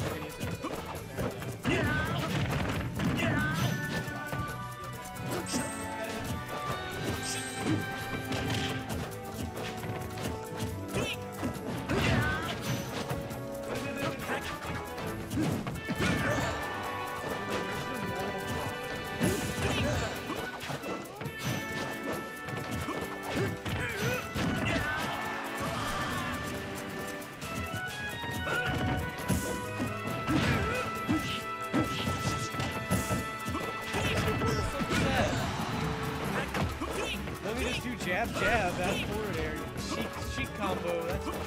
Jab, jab, that forward air. Sheik combo, that's true.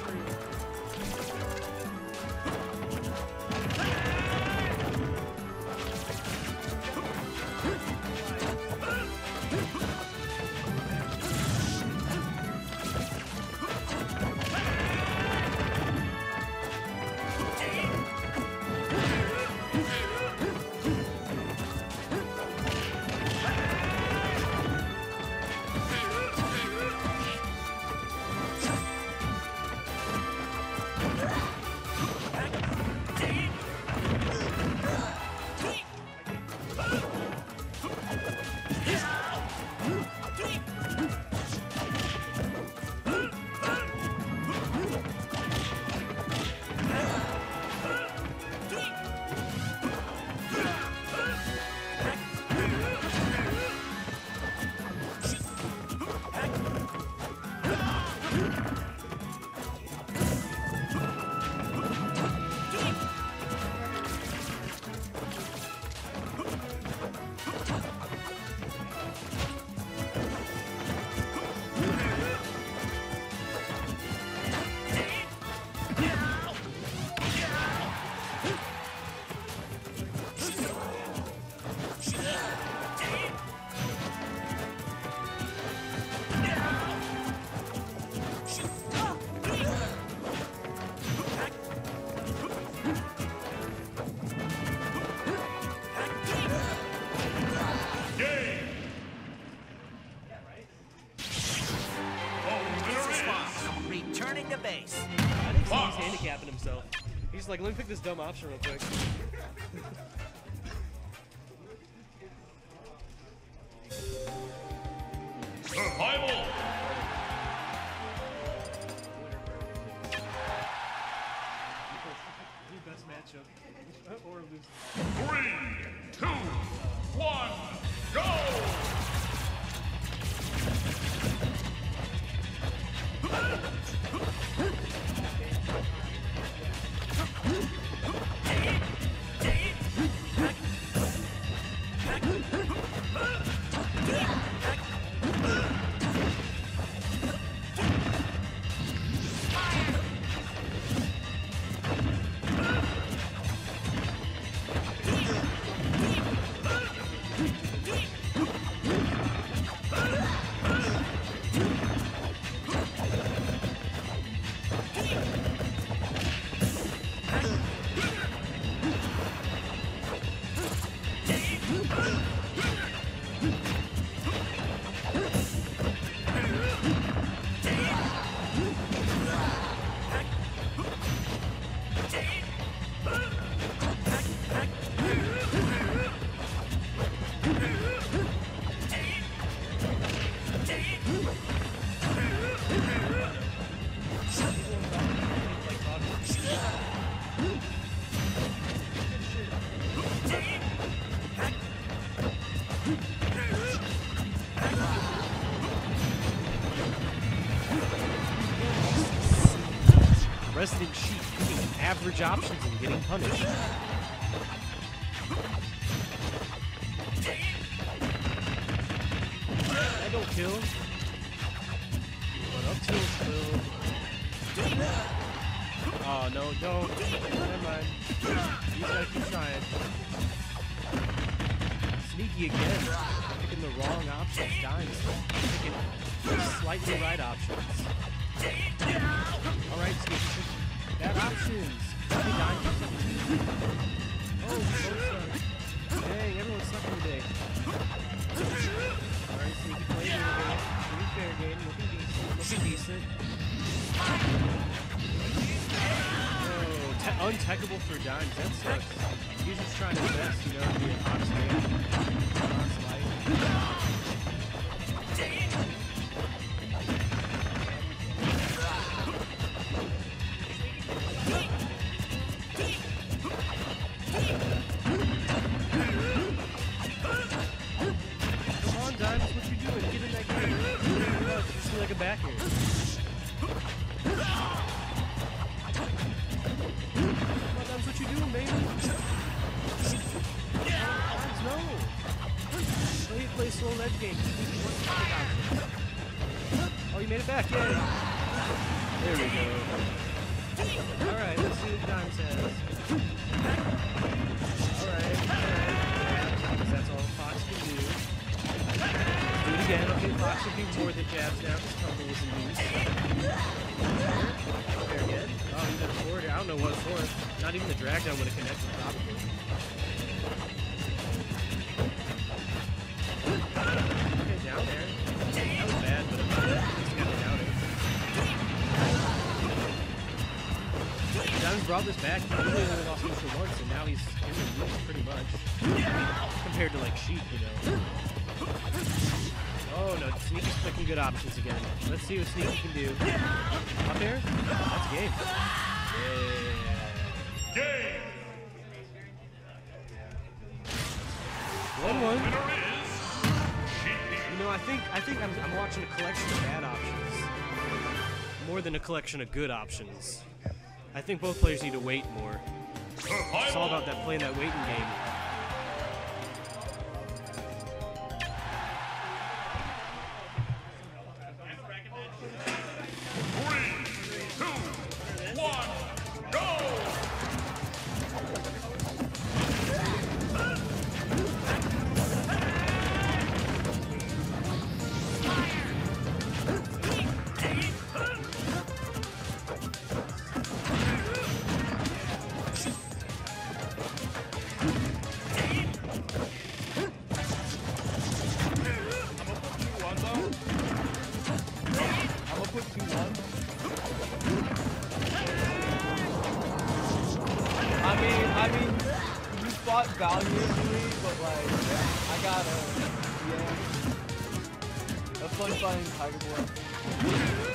Returning to base. I think he's handicapping himself. He's like, let me pick this dumb option real quick. Survival! The best matchup. Or lose. 3, 2, 1, go! Resident Sheik picking average options and getting punished. That don't kill. But up tilt still. Oh no, don't. Never mind. You gotta keep trying. Sneaky again. Picking the wrong options, dying. Picking slightly right options. Alright, Sneaky. Bad options. Probably dying for 17. Oh, so sorry. Dang, everyone's sucking today. Alright, Sneaky playing your game. Pretty fair game. Looking decent. Looking decent. Oh, untechable for dimes. That sucks. He's just trying his best, you know, to be an honest man. Honest life. Come on, Dimes, what you doing? Get in that game. You just feel like a back here. What you doing, baby? No. Play slow ledge game. Oh, you made it back. Yay. There we go. Alright, let's see what Dime says. Alright. That's all Fox can do. Do it again. Okay, Fox should do more than jabs now. His tumble was loose. There again. Oh, he's at a forward. I don't know what for. Not even the drag down would have connected, probably. Okay, down there. That was bad, but at least he got me down there. Dimes brought this back. He really only lost neutral once, and now he's in the loop pretty much. Compared to, like, Sheik, you know. Oh, no. Sneaky's clicking good options again. Let's see what Sneaky can do. Up there? That's game. Yeah. Game. 1-1. You know, I think I'm watching a collection of bad options more than a collection of good options. I think both players need to wait more. It's all about that playing that waiting game. I mean, you fought valiantly, but like, I gotta, have fun fighting Tiger Boy.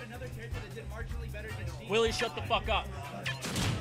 Willie, shut the fuck up.